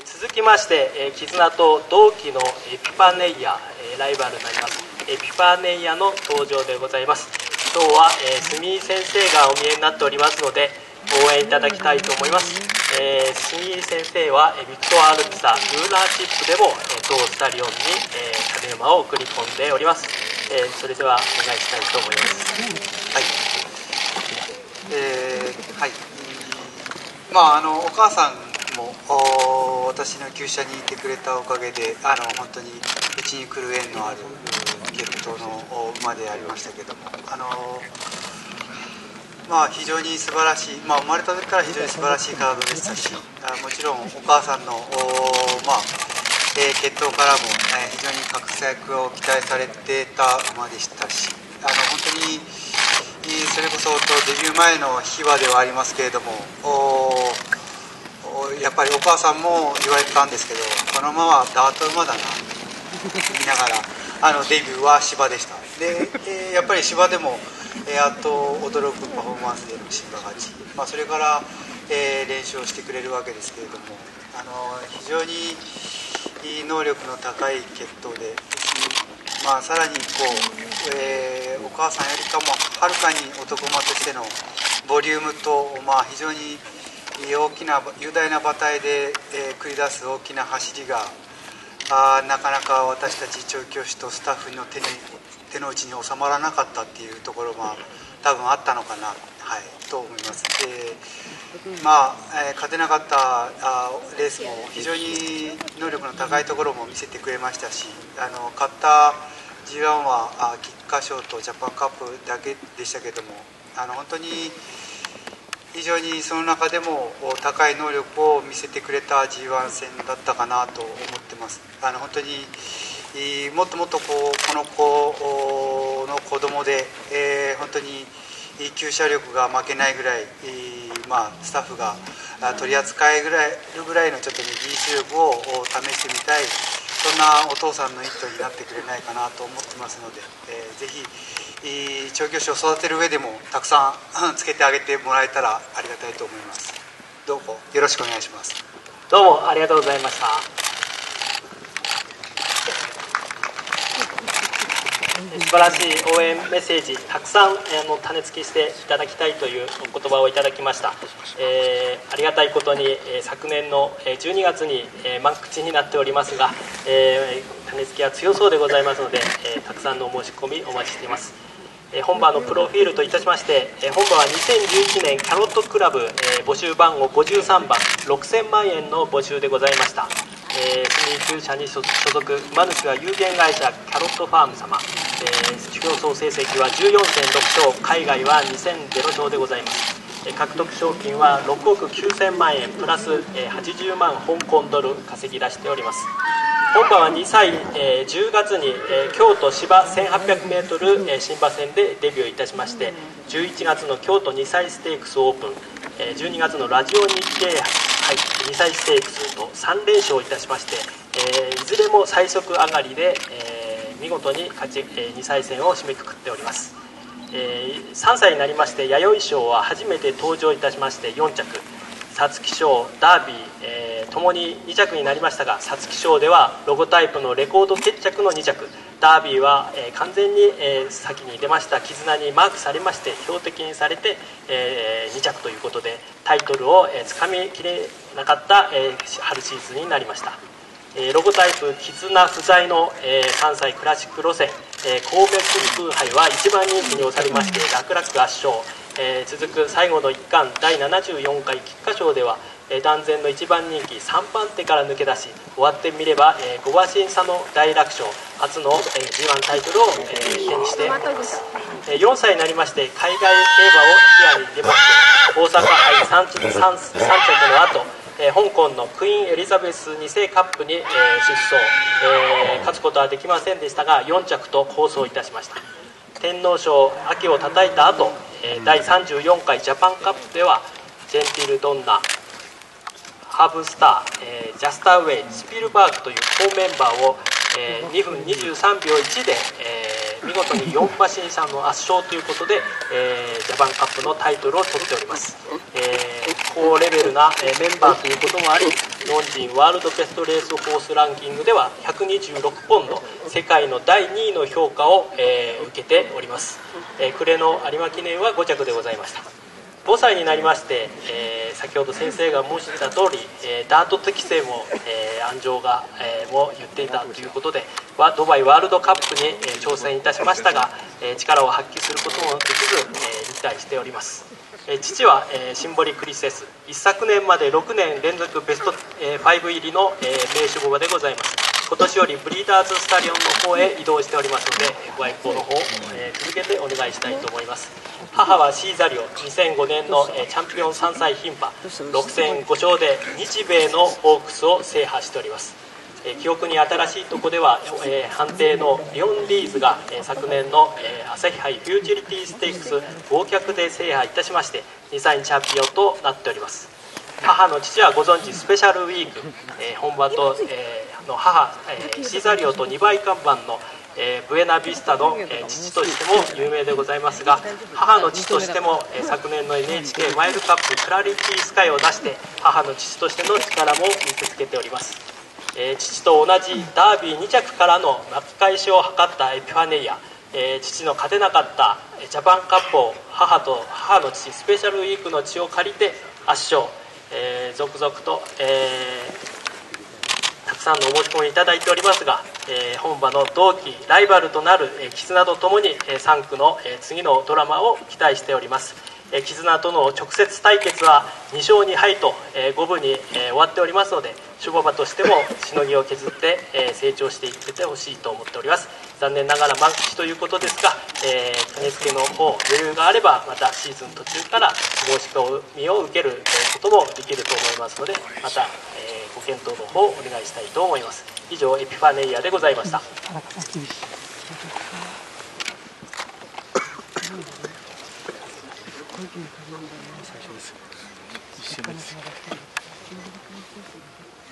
続きまして、絆と同期のエピパネイア、ライバルになりますエピパネイアの登場でございます。今日は、住井先生がお見えになっておりますので応援いただきたいと思います。住井先生はビクトアルピサルーラーシップでも同スタリオンに種馬を送り込んでおります。それではお願いしたいと思います。はい、 はい、お母さんも私の厩舎にいてくれたおかげで本当にうちに来る縁のある血統の馬でありましたけども、非常に素晴らしい、生まれた時から非常に素晴らしい体でしたし、もちろんお母さんの血統からも非常に活躍を期待されてた馬でしたし、本当にそれこそデビュー前の秘話ではありますけれども、やっぱりお母さんも言われたんですけど、この馬はダート馬だなと言いながらデビューは芝でした。で、やっぱり芝でもあと驚くパフォーマンスでの芝勝ち、それから、練習をしてくれるわけですけれども、非常に能力の高い血統で、さらにお母さんよりかもはるかに男馬としてのボリュームと、非常に大きな雄大な馬体で、繰り出す大きな走りがなかなか私たち調教師とスタッフの手の内に収まらなかったっていうところが多分あったのかな、と思います。勝てなかったレースも非常に能力の高いところも見せてくれましたし、勝った G1 は菊花賞とジャパンカップだけでしたけども、本当に非常にその中でも高い能力を見せてくれた G1 戦だったかなと思ってます。本当にもっともっとこの子の子供で、本当に厩舎力が負けないぐらい、スタッフが取り扱えるぐらいのちょっと技術力を試してみたい、そんなお父さんの一途になってくれないかなと思ってますので、ぜひ調教師を育てる上でもたくさんつけてあげてもらえたらありがたいと思います。どうもよろしくお願いします。 どうもありがとうございました。素晴らしい応援メッセージたくさん種付けしていただきたいというお言葉をいただきました。ありがたいことに昨年の12月に満口になっておりますが、種付けは強そうでございますので、たくさんのお申し込みお待ちしています。本馬のプロフィールといたしまして、本馬は2011年キャロットクラブ、募集番号53番6000万円の募集でございました。住井厩舎に所属、馬主は有限会社キャロットファーム様、競争成績は 14.6 勝、海外は2戦0勝でございます。獲得賞金は6億9000万円プラス80万香港ドル稼ぎ出しております。本馬は2歳、10月に京都芝 1800m 新馬戦でデビューいたしまして、11月の京都2歳ステークスオープン、12月のラジオ日経2歳ステークスと3連勝いたしまして、いずれも最速上がりで、見事に勝ち、2歳戦を締めくくっております。3歳になりまして弥生賞は初めて登場いたしまして4着、皐月賞、ダービー、ともに2着になりましたが、皐月賞ではロゴタイプのレコード決着の2着、ダービーは、完全に、先に出ました絆にマークされまして標的にされて、2着ということでタイトルをつかみきれなかった、春シーズンになりました。ロゴタイプ絆不在の、3歳クラシック路線、神戸春風杯は1番人気に押されまして楽々圧勝。続く最後の一冠第74回菊花賞では、断然の1番人気3番手から抜け出し、終わってみれば、5馬身差の大楽勝、初の、G1 タイトルを、手にしております。4歳になりまして海外競馬を視野に入れまして、大阪杯 3着の後、香港のクイーンエリザベス2世カップに、出走、勝つことはできませんでしたが4着と好走いたしました。天皇賞秋を叩いた後、第34回ジャパンカップではジェンティルドンナ、ハーブスター、ジャスターウェイ、スピルバーグという好メンバーを、2分23秒1で、見事に4馬身差の圧勝ということで、ジャパンカップのタイトルを取っております。 高レベルなメンバーということもあり、日本人ワールドベストレースホースランキングでは126ポンド、世界の第2位の評価を受けております。暮れの有馬記念は5着でございました。5歳になりまして、先ほど先生が申した通り、ダート適性も、安城が、も言っていたということで、ドバイワールドカップに、挑戦いたしましたが、力を発揮することもできず、引退しております。父は、シンボリクリセス、一昨年まで6年連続ベスト、5入りの、名手馬でございます。今年よりブリーダーズスタリオンの方へ移動しておりますので、ご愛顧の方、続けてお願いしたいと思います。母はシーザリオ、2005年のチャンピオン3歳牝馬、6戦5勝で日米のオークスを制覇しております。記憶に新しいとこでは、判定のリオン・リーズが、昨年の、朝日杯フューチュリティステークス豪脚で制覇いたしまして、2歳チャンピオンとなっております。母の父はご存知スペシャルウィーク、本場と、の母、シーザリオと2倍看板の、ブエナビスタの、父としても有名でございますが、母の父としても、昨年の NHK マイルカップクラリティスカイを出して母の父としての力も見せつけております。父と同じダービー2着からの巻き返しを図ったエピファネイア、父の勝てなかったジャパンカップを母の父スペシャルウィークの血を借りて圧勝、続々と、たくさんのお申し込みいただいておりますが、本場の同期ライバルとなる絆とともに3区の次のドラマを期待しております。絆との直接対決は2勝2敗と5分に終わっておりますので、守護馬としてもしのぎを削って成長していってほしいと思っております。残念ながら満期ということですが、種付けの方余裕があればまたシーズン途中から申し込みを受けることもできると思いますので、またご検討の方をお願いしたいと思います。以上エピファネイアでございました。 一瞬です。